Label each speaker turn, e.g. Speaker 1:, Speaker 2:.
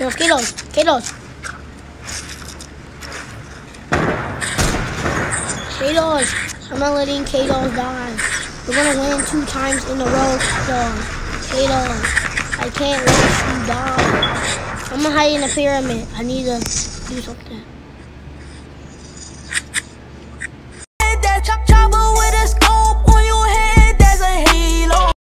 Speaker 1: Kados. Kados. Kados. I'm not letting Kados die. We're gonna win 2 times in a row, Kados. Kados. I can't let you die. I'm gonna hide in a pyramid. I need to do something.